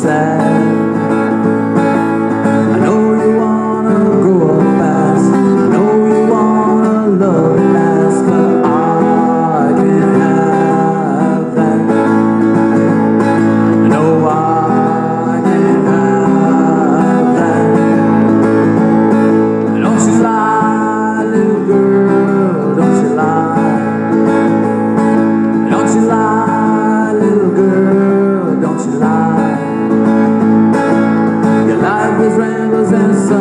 sad. I know you wanna grow up fast, I know you wanna love it last, but I can't have that. I know I can't have that. Don't you lie, little girl, don't you lie. Don't you lie, little girl, don't you lie. Your life is rambles and sun.